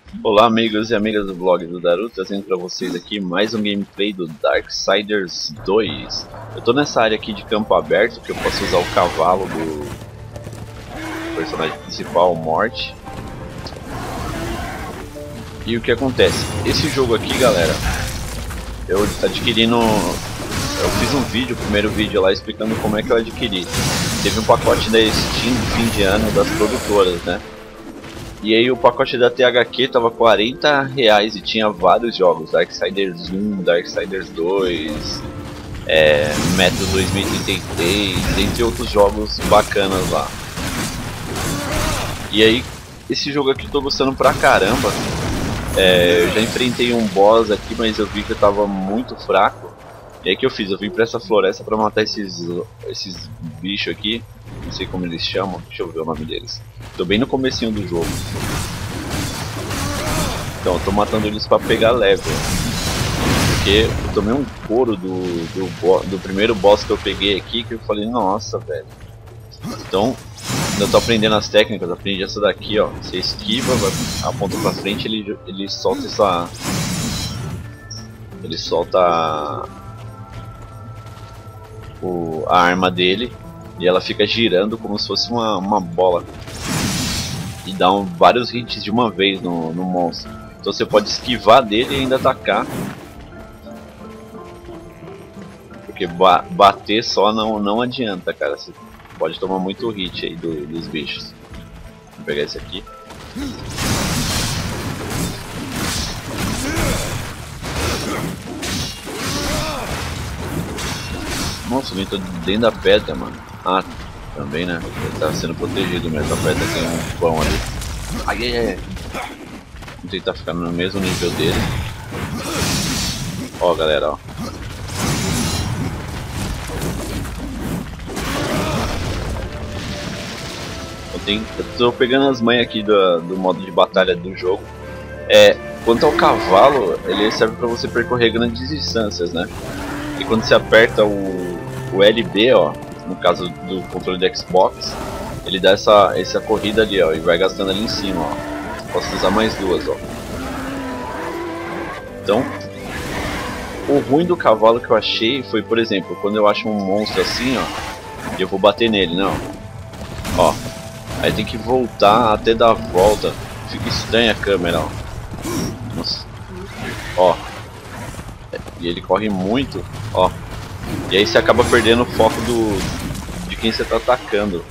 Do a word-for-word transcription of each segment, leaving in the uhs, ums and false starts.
Olá amigos e amigas do blog do Daru, trazendo para vocês aqui mais um gameplay do Darksiders dois. Eu tô nessa área aqui de campo aberto, que eu posso usar o cavalo do personagem principal, Morte. E o que acontece? Esse jogo aqui, galera, eu adquiri no... Eu fiz um vídeo, o primeiro vídeo lá, explicando como é que eu adquiri. Teve um pacote da Steam de fim de ano das produtoras, né? E aí o pacote da T H Q tava quarenta reais e tinha vários jogos, Darksiders um, Darksiders dois, é, Metro dois mil e trinta e três, entre outros jogos bacanas lá. E aí esse jogo aqui eu tô gostando pra caramba. É, eu já enfrentei um boss aqui, mas eu vi que eu tava muito fraco. E aí que eu fiz? Eu vim pra essa floresta pra matar esses, esses bichos aqui. Não sei como eles chamam, deixa eu ver o nome deles. Tô bem no comecinho do jogo. Então eu tô matando eles pra pegar level. Porque eu tomei um couro do, do, do primeiro boss que eu peguei aqui, que eu falei, nossa, velho. Então, eu tô aprendendo as técnicas, aprendi essa daqui, ó. Você esquiva, vai, aponta pra frente, ele, ele solta essa... Ele solta... O, a arma dele. E ela fica girando como se fosse uma, uma bola. E dá um, vários hits de uma vez no, no monstro. Então você pode esquivar dele e ainda atacar. Porque ba bater só não, não adianta, cara. Você pode tomar muito hit aí do, dos bichos. Vou pegar esse aqui. Nossa, eu tô dentro da pedra, mano. Ah, também, né? Ele tá sendo protegido mesmo. A pedra tem um pão ali. Ai, ai, ai. Vou tentar ficar no mesmo nível dele. Ó, galera, ó. Eu, tenho, eu tô pegando as manhas aqui do, do modo de batalha do jogo. É, quanto ao cavalo, ele serve pra você percorrer grandes distâncias, né? E quando você aperta o, o L B, ó, no caso do controle do Xbox, ele dá essa, essa corrida ali, ó, e vai gastando ali em cima, ó. Posso usar mais duas, ó. Então, o ruim do cavalo que eu achei foi, por exemplo, quando eu acho um monstro assim, ó, e eu vou bater nele, não. Ó, aí tem que voltar até dar a volta. Fica estranha a câmera, ó. Nossa. Ó. E ele corre muito, ó. E aí você acaba perdendo o foco do de quem você tá atacando.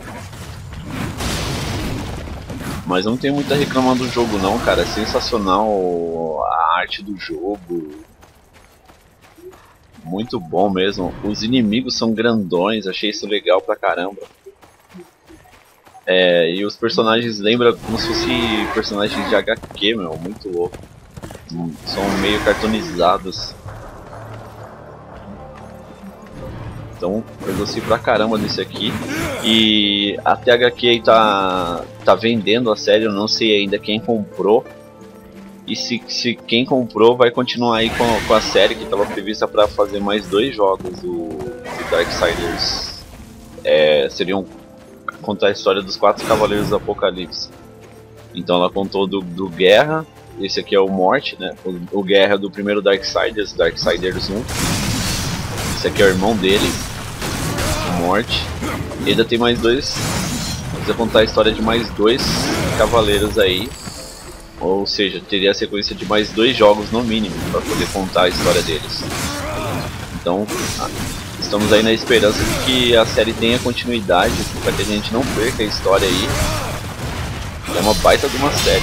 Mas não tem muito a reclamar do jogo não, cara. É sensacional a arte do jogo. Muito bom mesmo. Os inimigos são grandões, achei isso legal pra caramba. É, e os personagens lembram como se fossem personagens de H Q, meu, muito louco. São meio cartoonizados. Então eu gostei pra caramba desse aqui. E a T H Q aí tá, tá vendendo a série, eu não sei ainda quem comprou. E se, se quem comprou vai continuar aí com, com a série que estava prevista para fazer mais dois jogos do, do Darksiders. É, seriam contar a história dos quatro Cavaleiros do Apocalipse. Então ela contou do, do Guerra, esse aqui é o Morte, né? O, o Guerra do primeiro Darksiders, Darksiders um. Esse aqui é o irmão dele, o Morte. E ainda tem mais dois. Vou contar a história de mais dois cavaleiros aí. Ou seja, teria a sequência de mais dois jogos no mínimo para poder contar a história deles. Então, estamos aí na esperança de que a série tenha continuidade, para que a gente não perca a história aí. É uma baita de uma série.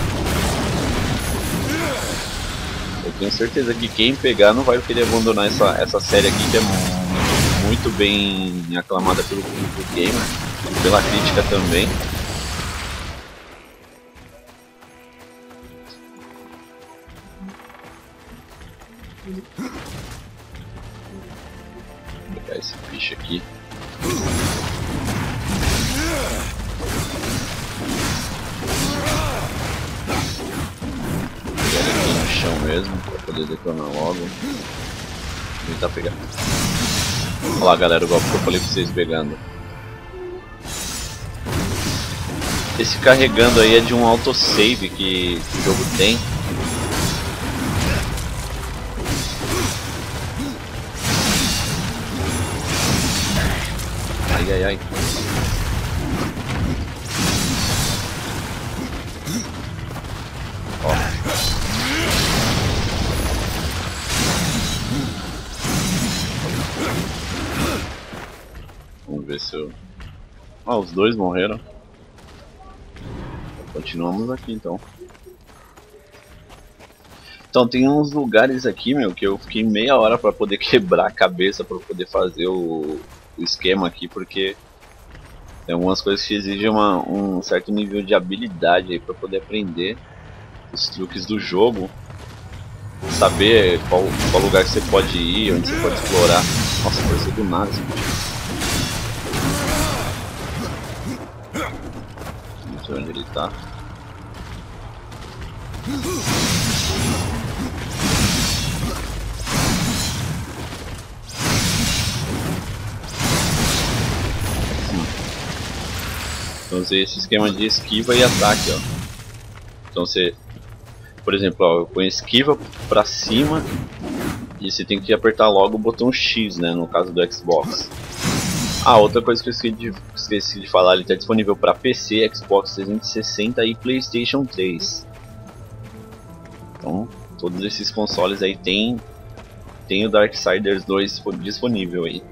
Eu tenho certeza que quem pegar não vai querer abandonar essa, essa série aqui, que é muito bem aclamada pelo público gamer, pela crítica também. Vou pegar esse bicho aqui. No chão mesmo, pra poder detonar logo. Vou tentar pegar. Olha lá, galera, o golpe que eu falei pra vocês pegando. esse carregando aí é de um autosave que, que o jogo tem. Ai, ai, ai. Ó. Vamos ver se eu... Ah, os dois morreram. Continuamos aqui então. Então tem uns lugares aqui, meu, que eu fiquei meia hora pra poder quebrar a cabeça pra poder fazer o, o esquema aqui, porque tem algumas coisas que exigem uma, um certo nível de habilidade aí pra poder aprender os truques do jogo, saber qual, qual lugar que você pode ir, onde você pode explorar. Nossa, apareceu do nada esse bicho. Não sei onde ele tá. Então você esse esquema de esquiva e ataque, ó. Então você, por exemplo, ó, eu ponho esquiva pra cima e você tem que apertar logo o botão X, né, no caso do Xbox. Ah, outra coisa que eu esqueci de, esqueci de falar, ele está disponível para P C, Xbox trezentos e sessenta e PlayStation três. Então, todos esses consoles aí tem, tem o Darksiders dois disponível aí.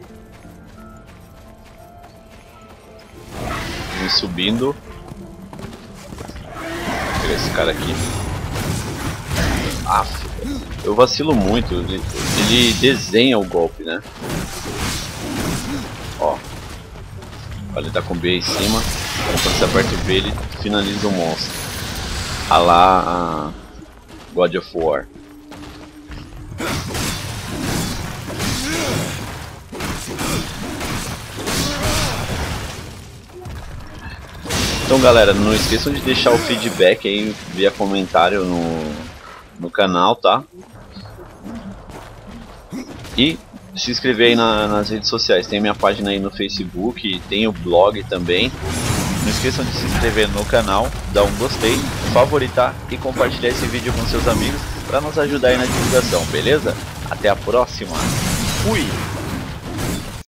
Vamos subindo. Vou pegar esse cara aqui. Aff, eu vacilo muito, ele, ele desenha o golpe, né? Ó, ele tá com B em cima, então quando você aperta o B ele finaliza o monstro. A lá a God of War. Então galera, não esqueçam de deixar o feedback aí via comentário no, no canal, tá? E se inscrever aí na, nas redes sociais, tem minha página aí no Facebook, tem o blog também. Não esqueçam de se inscrever no canal, dar um gostei, favoritar e compartilhar esse vídeo com seus amigos para nos ajudar aí na divulgação, beleza? Até a próxima, fui!